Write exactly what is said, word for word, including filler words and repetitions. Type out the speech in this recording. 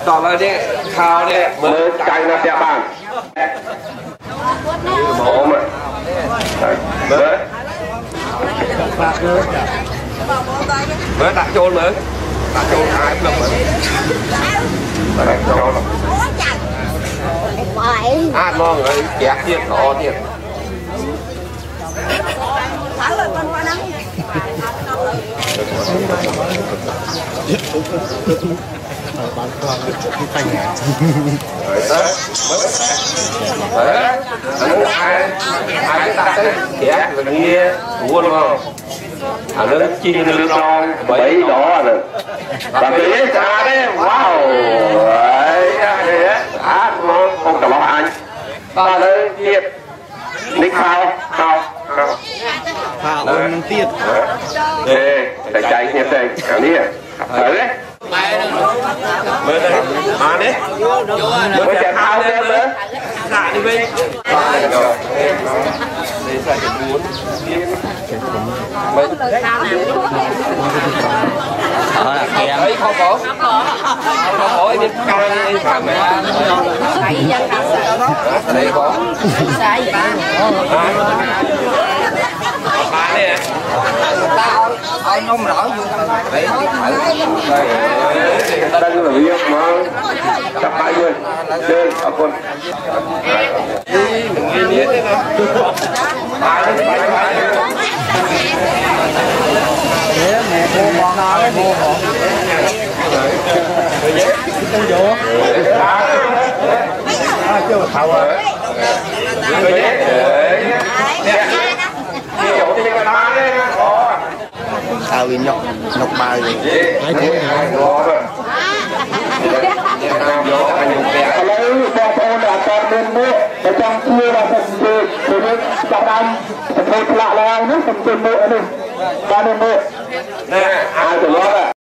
ต่อเลยเนี่ยข่าวเนี่ยเหมือนใจนะเสียบ้านหอมอ่ะเบิร์ดเบิร์ดตักโจนเหมือนตักโจนหายแบบเหมือนตักโจนอ่านมองเลยแกะเทียบต่อเทียบ bán con cái tay nhẹ ai ai ta tới kẻ là nghe buồn không à nó chi lương non bảy đỏ rồi và cái xa đấy wow đấy á ngon không cả anh ta đây tiệt nick khao khao khao khao ôn tiệt đây chạy chạy nhiệt đây cái này thấy đấy mới đây à đấy mới chạy thao lên đấy thả đi bên đây sai cái muốn đó là kèm đấy không có không có biết cay phải mẹ đây có sai gì ba ba này tao ai nôm rõ đấy đây là việc mà chặt tay luôn chơi ở con đi mình nghe nhớ thế nào ba đi ba ba thế mẹ mua món nào đấy mua món rồi vậy không vô à chưa thầu rồi rồi vậy nè đi chỗ đi cái đó đấy tao bị nhọc nhọc bài rồi ai thế này lấy xe ô là con lên mua để trong kia là phần gì thì nó chặt anh một lạ là nó phần tiền mua đi ba mươi mua nè ai từ đó